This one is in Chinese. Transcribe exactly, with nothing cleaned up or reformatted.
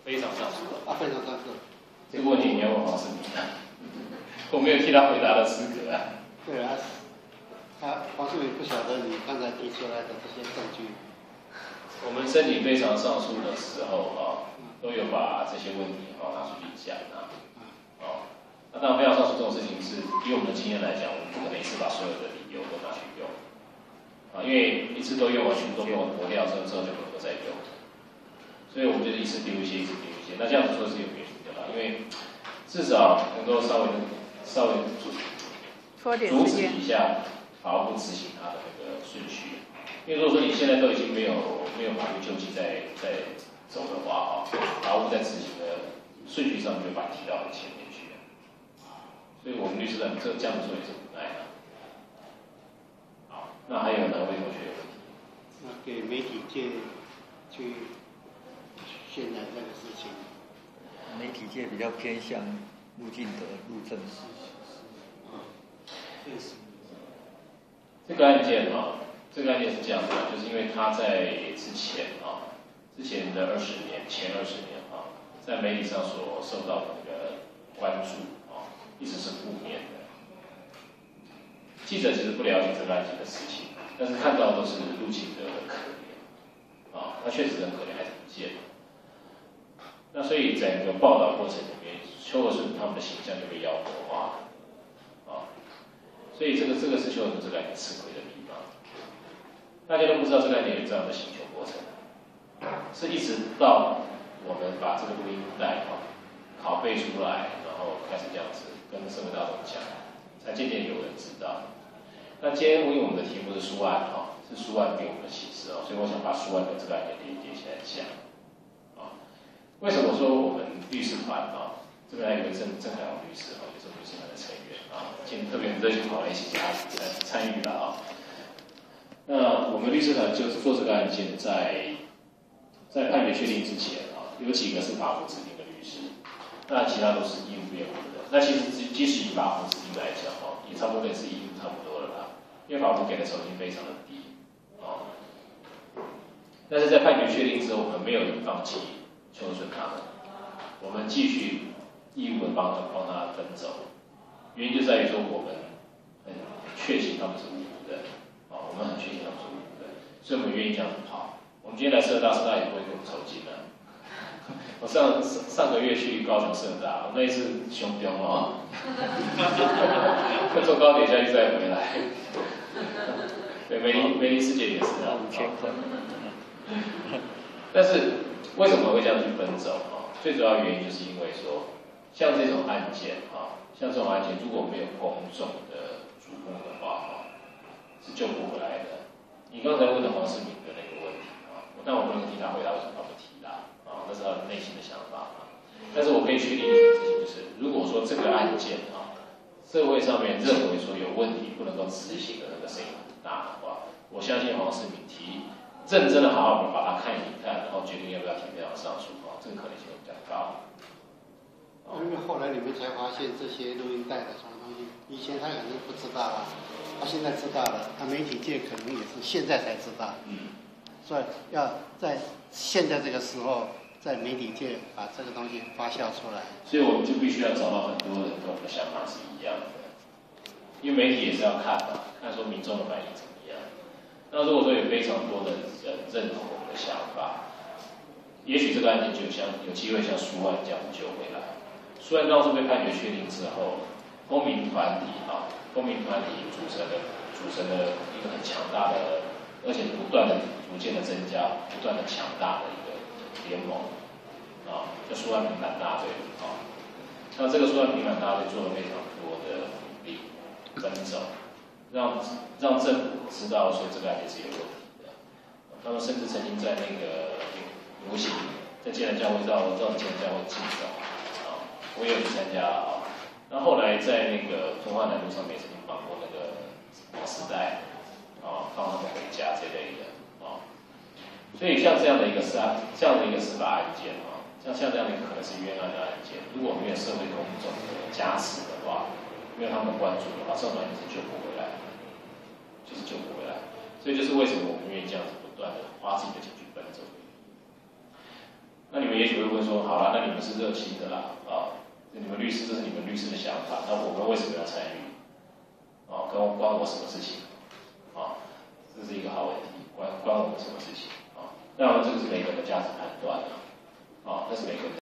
非常上诉啊，非常上诉。 这个问题你要问黄世明啊，我没有替他回答的资格啊。 对啊，他黄世明不晓得你刚才提出来的这些证据。 我们申请非常上诉的时候啊，都有把这些问题啊拿出去讲啊。哦，那当然非常上诉这种事情是，以我们的经验来讲，我们不可能一次把所有的理由都拿去用啊，因为一次都用完全都用活掉之后，之后就不能够再用。所以我们就是一次丢一些，一次丢一些。那这样子做是有原因的啦，因为至少能够稍微稍微阻阻止一下法务部执行它的那个顺序。因为如果说你现在都已经没有没有法律救济在在走的话，哈，法务部在执行的顺序上就把你提到很前面去了。所以我们律师团这这样子做也是无奈的。好，那还有哪位同学有问题？ 那给媒体界去渲染这个事情。 媒体界比较偏向陆进德、陆正史。 啊，确实。 这个案件啊，这个案件是这样的，就是因为他在之前啊，之前的二十年、前二十年啊，在媒体上所受到的那个关注啊，一直是负面的。记者其实不了解这个案件的事情，但是看到的都是陆进德的可怜啊，他确实很可怜，还是不见了。那所以整个报道过程里面，邱和顺他们的形象就被妖魔化了，啊，所以这个这个是邱和顺这个案件吃亏的地方。大家都不知道这个案件有这样的刑求过程，是一直到我们把这个录音带啊拷贝出来，然后开始这样子跟社会大众讲，才渐渐有人知道。那今天因为我们的题目是书案啊，是书案给我们的启示啊，所以我想把书案跟这个案件连接起来讲。为什么说我们律师团啊，这边还有一个郑郑海龙律师啊，也是律师团的成员啊，今天特别热情跑来一起参参与的啊。那我们律师团就是做这个案件在，在判决确定之前啊，有几个是法务指定的律师，那其他都是义务辩护的。那其实即使以法务指定来讲哦，也差不多跟是义务差不多了啦，因为法务给的酬金非常的低啊。但是在判决确定之后，我们没有放弃邱和顺他们，我们继续义务的帮他帮他奔走，原因就在于说我们很确信他们是无辜的，啊，我们很确信他们是无辜的，所以我们愿意这样子跑。我们今天来社大，社大也不会给我们酬金的。我上上个月去高雄社大，我那一次凶凶哦，坐高铁下去再回来。对，梅林梅林师姐也是啊， 五千块。 但是为什么会这样去奔走啊？最主要原因就是因为说，像这种案件啊，像这种案件如果没有公众的瞩目的话啊，是救不回来的。你刚才问的黄世明的那个问题啊，但我不能替他回答为什么他不提啦啊，那是他内心的想法啊。但是我可以确定一件事情，就是如果说这个案件啊，社会上面认为说有问题不能够执行的那个声音很大的话，我相信黄世明提。认真的好好的把它看一看，然后决定要不要提这样上诉啊，这个可能性会比较高。 因为后来你们才发现这些录音带的什么东西，以前他可能不知道啊，他现在知道了，他媒体界可能也是现在才知道。嗯。所以要在现在这个时候，在媒体界把这个东西发酵出来。 所以我们就必须要找到很多人跟我们的想法是一样的，因为媒体也是要看嘛，看说民众的反应怎么样。那如果说有非常多的人认同我们的想法，也许这个案件就像有机会像书案这样救回来。书案当初被判决确定之后，公民团体啊，公民团体组成的组成了一个很强大的，而且不断的逐渐的增加，不断的强大的一个联盟啊，叫书案平反大队啊。那这个书案平反大队做了非常多的努力奔走。让让政府知道说这个案件是有问题的，他们甚至曾经在那个游行，在建南教会绕绕建南教会竞走啊，我也有去参加啊。那后来在那个中华南路上面曾经放过那个时代啊，放他们回家这类的啊。所以像这样的一个司案，这样的一个司法案件啊，像像这样的一个可能是冤案的案件，如果没有社会公众的加持的话，没有他们关注的话，这种案件是救不回来。就是救不回来，所以就是为什么我们愿意这样子不断的花自己的钱去奔走。那你们也许会问说，好了，那你们是热心的啦，啊，你们律师这是你们律师的想法，那我们为什么要参与？啊，跟关我什么事情？啊，这是一个好问题，关关我们什么事情？啊，当然这个是每个人的价值判断啊，啊，那是每个人。